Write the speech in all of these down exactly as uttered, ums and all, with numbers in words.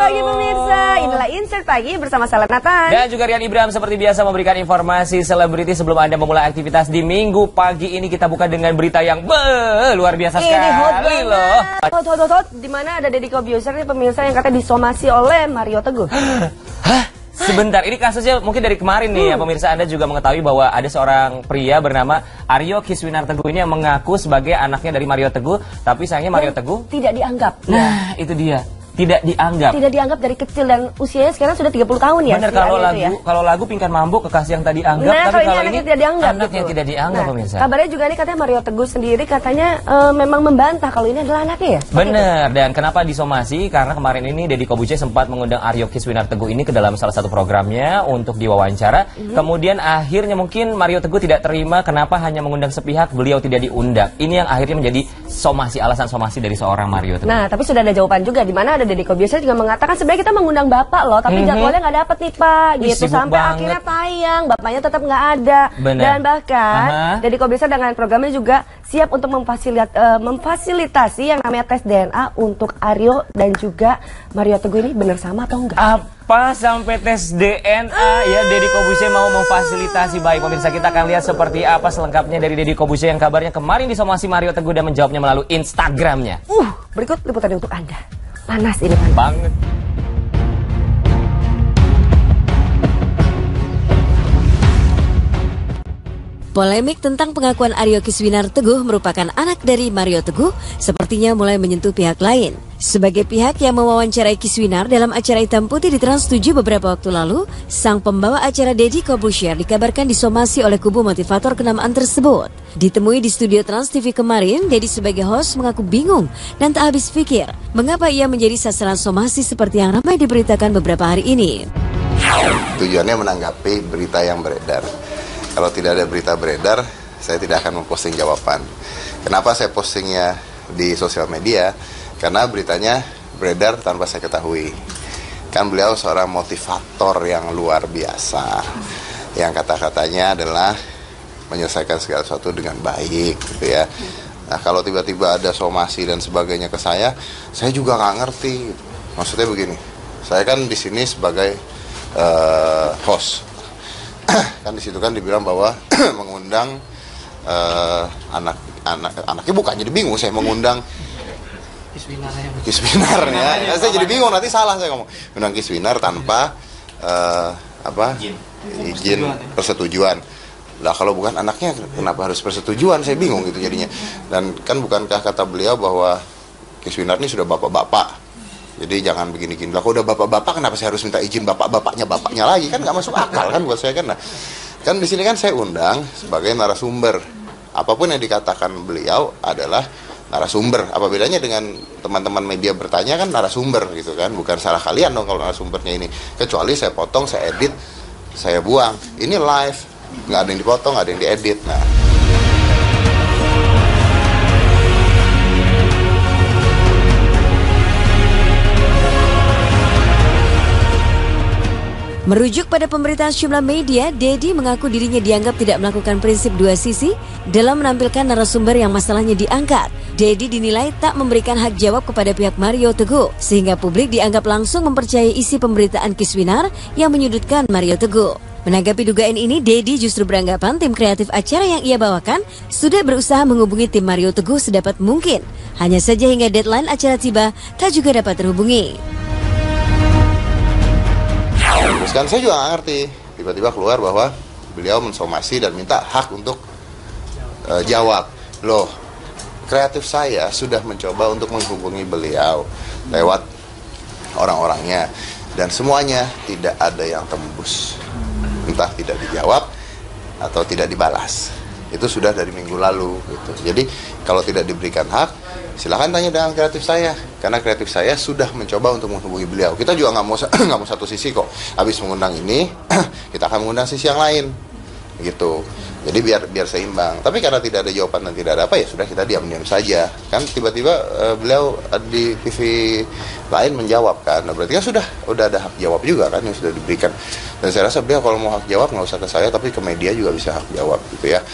pagi pemirsa, inilah Insert Pagi bersama Saleh Nathan dan juga Rian Ibrahim. Seperti biasa memberikan informasi selebriti sebelum Anda memulai aktivitas di minggu pagi ini. Kita buka dengan berita yang be, luar biasa ini sekali hot loh. Hot, hot, hot, hot. Dimana ada Deddy Corbuzier nih pemirsa yang katanya disomasi oleh Mario Teguh. Hah? Sebentar, ini kasusnya mungkin dari kemarin nih hmm. ya pemirsa. Anda juga mengetahui bahwa ada seorang pria bernama Aryo Kiswinar Teguh ini yang mengaku sebagai anaknya dari Mario Teguh. Tapi sayangnya Mario Teguh tidak dianggap. Nah ya. itu dia, tidak dianggap. Tidak dianggap dari kecil dan usianya sekarang sudah tiga puluh tahun ya. Benar, kalau lagu ya? kalau lagu Pingkan Mambo kekasih yang tadi anggap, nah, tapi kalau kalau ini ini tidak dianggap, anak gitu. yang tidak dianggap nah, pemirsa. Kabarnya juga nih katanya Mario Teguh sendiri katanya uh, memang membantah kalau ini adalah anaknya ya. Benar, dan kenapa disomasi? Karena kemarin ini Deddy Corbuzier sempat mengundang Aryo Kiswinar Teguh ini ke dalam salah satu programnya untuk diwawancara. Mm-hmm. Kemudian akhirnya mungkin Mario Teguh tidak terima kenapa hanya mengundang sepihak, beliau tidak diundang. Ini yang akhirnya menjadi somasi, alasan somasi dari seorang Mario Teguh. Nah, tapi sudah ada jawaban juga di mana ada Deddy Corbuzier juga mengatakan sebenarnya kita mengundang bapak loh, tapi mm-hmm. jadwalnya nggak dapet nih pak, gitu. Sampai banget. Akhirnya tayang, bapaknya tetap nggak ada. Bener. Dan bahkan uh-huh. Deddy Corbuzier dengan programnya juga siap untuk memfasilit, uh, memfasilitasi yang namanya tes D N A untuk Aryo dan juga Mario Teguh. Ini benar sama atau enggak? Apa sampai tes D N A uh. ya Deddy Corbuzier mau memfasilitasi. Baik pemirsa, kita akan lihat seperti apa selengkapnya dari Deddy Corbuzier yang kabarnya kemarin disomasi Mario Teguh dan menjawabnya melalui Instagramnya. Uh, berikut liputannya untuk Anda. Panas ini panas. Banget. Polemik tentang pengakuan Aryo Kiswinar Teguh merupakan anak dari Mario Teguh sepertinya mulai menyentuh pihak lain. Sebagai pihak yang mewawancarai Kiswinar dalam acara Hitam Putih di Trans tujuh beberapa waktu lalu, sang pembawa acara Deddy Corbuzier dikabarkan disomasi oleh kubu motivator kenamaan tersebut. Ditemui di studio Trans T V kemarin, Deddy sebagai host mengaku bingung dan tak habis pikir mengapa ia menjadi sasaran somasi seperti yang ramai diberitakan beberapa hari ini. Tujuannya menanggapi berita yang beredar. Kalau tidak ada berita beredar, saya tidak akan memposting jawaban. Kenapa saya postingnya di sosial media? Karena beritanya beredar tanpa saya ketahui. Kan beliau seorang motivator yang luar biasa. Yang kata-katanya adalah menyelesaikan segala sesuatu dengan baik, gitu ya. Nah, kalau tiba-tiba ada somasi dan sebagainya ke saya, saya juga nggak ngerti. Maksudnya begini, saya kan di sini sebagai uh, host. Kan di situ kan dibilang bahwa mengundang uh, anak anak anaknya bukan, jadi bingung saya mengundang Kiswinar ya. Ya saya jadi bingung, nanti salah saya ngomong mengundang Kiswinar tanpa uh, apa izin, izin persetujuan. Lah kalau bukan anaknya kenapa harus persetujuan, saya bingung gitu jadinya. Dan kan bukankah kata beliau bahwa Kiswinar ini sudah bapak-bapak, jadi jangan begini-gini. Lah kok udah bapak-bapak kenapa saya harus minta izin bapak-bapaknya bapaknya lagi? Kan nggak masuk akal kan buat saya kan. Nah, kan di sini kan saya undang sebagai narasumber. Apapun yang dikatakan beliau adalah narasumber. Apa bedanya dengan teman-teman media bertanya, kan narasumber gitu kan. Bukan salah kalian dong kalau narasumbernya ini. Kecuali saya potong, saya edit, saya buang. Ini live, nggak ada yang dipotong, nggak ada yang diedit. Nah. Merujuk pada pemberitaan sejumlah media, Deddy mengaku dirinya dianggap tidak melakukan prinsip dua sisi dalam menampilkan narasumber yang masalahnya diangkat. Deddy dinilai tak memberikan hak jawab kepada pihak Mario Teguh, sehingga publik dianggap langsung mempercayai isi pemberitaan Kiswinar yang menyudutkan Mario Teguh. Menanggapi dugaan ini, Deddy justru beranggapan tim kreatif acara yang ia bawakan sudah berusaha menghubungi tim Mario Teguh sedapat mungkin. Hanya saja hingga deadline acara tiba, tak juga dapat terhubungi. Terus kan saya juga nggak ngerti, tiba-tiba keluar bahwa beliau mensomasi dan minta hak untuk uh, jawab. Loh, kreatif saya sudah mencoba untuk menghubungi beliau lewat orang-orangnya, dan semuanya tidak ada yang tembus. Entah tidak dijawab atau tidak dibalas. Itu sudah dari minggu lalu gitu. Jadi kalau tidak diberikan hak, silakan tanya dengan kreatif saya, karena kreatif saya sudah mencoba untuk menghubungi beliau. Kita juga nggak mau nggak mau satu sisi kok. Habis mengundang ini, kita akan mengundang sisi yang lain, gitu. Jadi biar biar seimbang. Tapi karena tidak ada jawaban dan tidak ada apa, ya sudah kita diam-diam saja. Kan tiba-tiba uh, beliau di T V lain menjawab kan. Nah, berarti kan sudah udah ada hak jawab juga kan yang sudah diberikan. Dan saya rasa beliau kalau mau hak jawab nggak usah ke saya, tapi ke media juga bisa hak jawab gitu ya.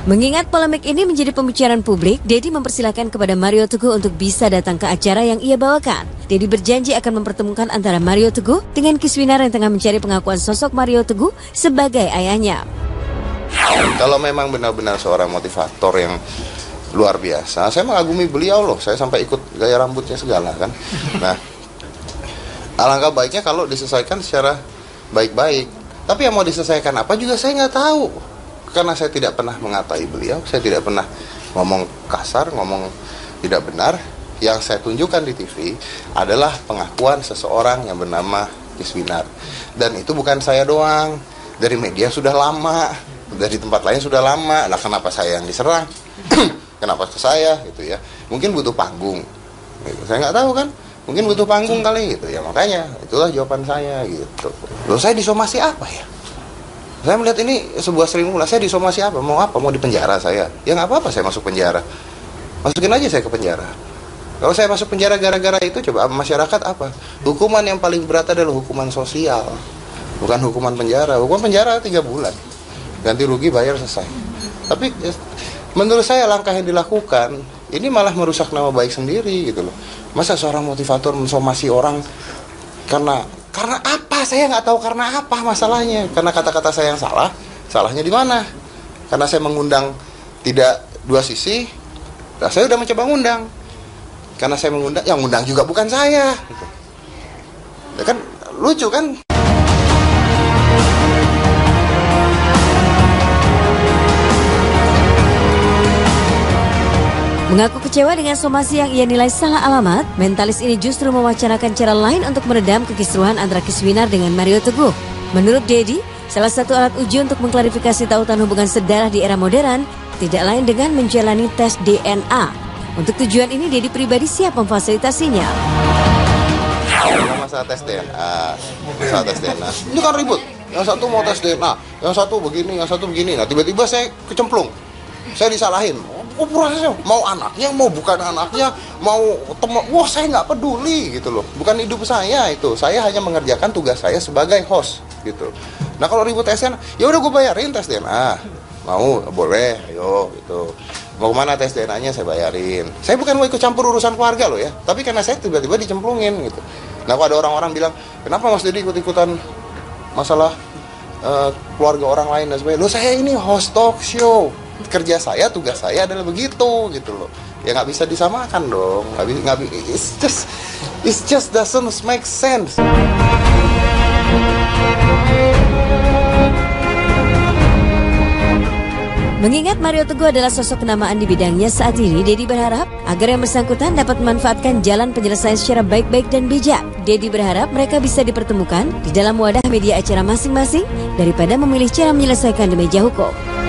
Mengingat polemik ini menjadi pembicaraan publik, Dedi mempersilahkan kepada Mario Teguh untuk bisa datang ke acara yang ia bawakan. Dedi berjanji akan mempertemukan antara Mario Teguh dengan Kiswinar yang tengah mencari pengakuan sosok Mario Teguh sebagai ayahnya. Kalau memang benar-benar seorang motivator yang luar biasa, saya mengagumi beliau loh. Saya sampai ikut gaya rambutnya segala kan. Nah, alangkah baiknya kalau diselesaikan secara baik-baik. Tapi yang mau diselesaikan apa juga saya nggak tahu. Karena saya tidak pernah mengatai beliau, saya tidak pernah ngomong kasar, ngomong tidak benar. Yang saya tunjukkan di T V adalah pengakuan seseorang yang bernama Kiswinar. Dan itu bukan saya doang, dari media sudah lama, dari tempat lain sudah lama. Nah, kenapa saya yang diserang? Kenapa ke saya gitu ya? Mungkin butuh panggung. Saya nggak tahu kan? Mungkin butuh panggung kali gitu ya. Makanya itulah jawaban saya gitu. Loh, saya disomasi apa ya? Saya melihat ini sebuah sering-ulang. Saya disomasi apa? Mau apa? Mau dipenjara saya? Ya nggak apa-apa saya masuk penjara. Masukin aja saya ke penjara. Kalau saya masuk penjara gara-gara itu, coba masyarakat apa? Hukuman yang paling berat adalah hukuman sosial. Bukan hukuman penjara. Hukuman penjara tiga bulan. Ganti rugi, bayar, selesai. Tapi menurut saya langkah yang dilakukan, ini malah merusak nama baik sendiri gitu loh. Masa seorang motivator mensomasi orang karena... Karena apa? Saya nggak tahu karena apa masalahnya. Karena kata-kata saya yang salah. Salahnya di mana? Karena saya mengundang tidak dua sisi. Nah, saya udah mencoba ngundang. Karena saya mengundang, yang ngundang juga bukan saya. Ya kan lucu kan? Mengaku kecewa dengan somasi yang ia nilai salah alamat, mentalis ini justru mewacanakan cara lain untuk meredam kekisruhan antara Kiswinar dengan Mario Teguh. Menurut Dedi, salah satu alat uji untuk mengklarifikasi tautan hubungan sedarah di era modern tidak lain dengan menjalani tes D N A. Untuk tujuan ini, Dedi pribadi siap memfasilitasinya. Masalah tes D N A, masalah tes D N A, ini kan ribut. Yang satu mau tes D N A, yang satu begini, yang satu begini. Nah, tiba-tiba saya kecemplung, saya disalahin. Oh, prosesnya mau anaknya, mau bukan anaknya, mau teman, wah saya nggak peduli gitu loh. Bukan hidup saya itu, saya hanya mengerjakan tugas saya sebagai host gitu. Nah kalau ribut tes D N A, ya udah gue bayarin tes D N A, mau boleh, ayo gitu. Mau kemana tes D N A-nya saya bayarin. Saya bukan mau ikut campur urusan keluarga loh ya, tapi karena saya tiba-tiba dicemplungin gitu. Nah kalau ada orang-orang bilang, kenapa Mas Dedi ikut-ikutan masalah uh, keluarga orang lain dan sebagainya? Loh saya ini host talk show. Kerja saya, tugas saya adalah begitu gitu loh. Ya nggak bisa disamakan dong. Nggak bisa, nggak bisa. It's just, it's just doesn't make sense. Mengingat Mario Teguh adalah sosok kenamaan di bidangnya saat ini, Dedi berharap agar yang bersangkutan dapat memanfaatkan jalan penyelesaian secara baik-baik dan bijak. Dedi berharap mereka bisa dipertemukan di dalam wadah media acara masing-masing daripada memilih cara menyelesaikan di meja hukum.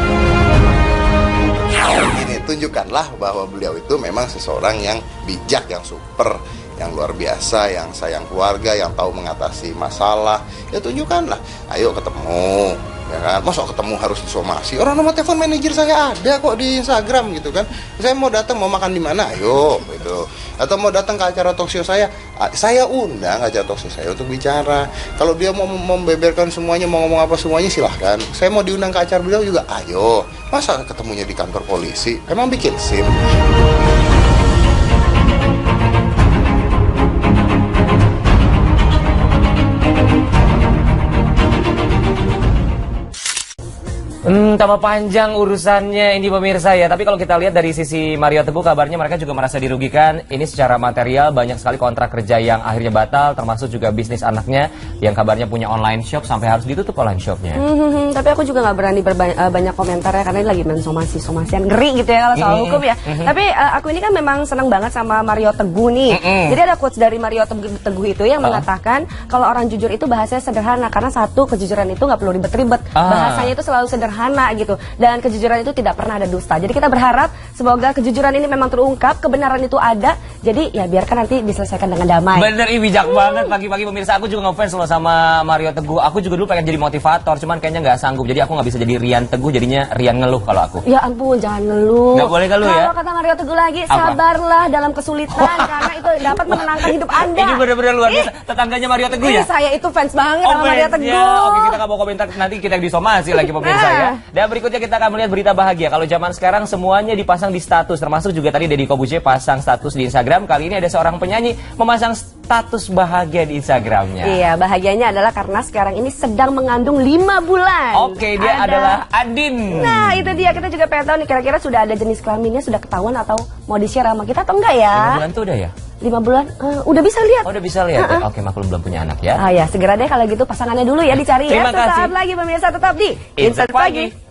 Ini tunjukkanlah bahwa beliau itu memang seseorang yang bijak, yang super, yang luar biasa, yang sayang keluarga, yang tahu mengatasi masalah. Ya tunjukkanlah, ayo ketemu, ya kan? Masa ketemu harus disomasi? Orang nomor telepon manajer saya ada kok di Instagram gitu kan. Saya mau datang, mau makan di mana? Ayo gitu. Atau mau datang ke acara talkshow saya, saya undang acara talkshow saya untuk bicara. Kalau dia mau membeberkan semuanya, mau ngomong apa semuanya silahkan. Saya mau diundang ke acara beliau juga, ayo. Masa ketemunya di kantor polisi? Emang bikin SIM? Hmm, tambah panjang urusannya ini pemirsa ya. Tapi kalau kita lihat dari sisi Mario Teguh, kabarnya mereka juga merasa dirugikan. Ini secara material banyak sekali kontrak kerja yang akhirnya batal, termasuk juga bisnis anaknya yang kabarnya punya online shop sampai harus ditutup online shopnya. Hmm, tapi aku juga nggak berani berbanyak banyak komentar ya, karena ini lagi mensomasi-somasian ngeri gitu ya kalau soal mm-hmm. hukum ya. Mm-hmm. Tapi uh, aku ini kan memang senang banget sama Mario Teguh nih. Mm-hmm. Jadi ada quotes dari Mario Teguh itu yang uh. mengatakan kalau orang jujur itu bahasanya sederhana, karena satu, kejujuran itu nggak perlu ribet-ribet. Uh. Bahasanya itu selalu sederhana. Sederhana gitu, dan kejujuran itu tidak pernah ada dusta. Jadi kita berharap semoga kejujuran ini memang terungkap, kebenaran itu ada. Jadi ya biarkan nanti diselesaikan dengan damai. Bener, ini bijak hmm. banget. Pagi-pagi pemirsa, aku juga ngefans loh sama Mario Teguh. Aku juga dulu pengen jadi motivator, cuman kayaknya nggak sanggup. Jadi aku nggak bisa jadi Rian Teguh, jadinya Rian ngeluh kalau aku. Ya ampun, jangan ngeluh. Nggak boleh ngeluh ya. Kalau kata Mario Teguh lagi, apa? Sabarlah dalam kesulitan karena itu dapat menenangkan hidup Anda. Ini bener-bener luar biasa. Tetangganya Mario Teguh ya. Saya itu fans banget oh, sama Mario Teguh. Ya. Oke, kita nggak mau komentar, nanti kita disomasi lagi pemirsa ya. ya. Dan berikutnya kita akan melihat berita bahagia. Kalau zaman sekarang semuanya dipasang di status, termasuk juga tadi Deddy Corbuzier pasang status di Instagram. Kali ini ada seorang penyanyi memasang status bahagia di Instagramnya. Iya, bahagianya adalah karena sekarang ini sedang mengandung lima bulan. Oke, dia ada... adalah Adin. Nah, itu dia. Kita juga pengen tahu nih, kira-kira sudah ada jenis kelaminnya, sudah ketahuan atau mau di-share sama kita atau enggak ya? lima bulan tuh udah ya? lima bulan, uh, udah bisa lihat. Oh, udah bisa lihat. Uh -uh. Ya? Oke, maklum belum punya anak ya. Ah ya, segera deh kalau gitu pasangannya dulu ya dicari. Terima ya. Sesaat kasih. lagi pemirsa, tetap di Insert Pagi.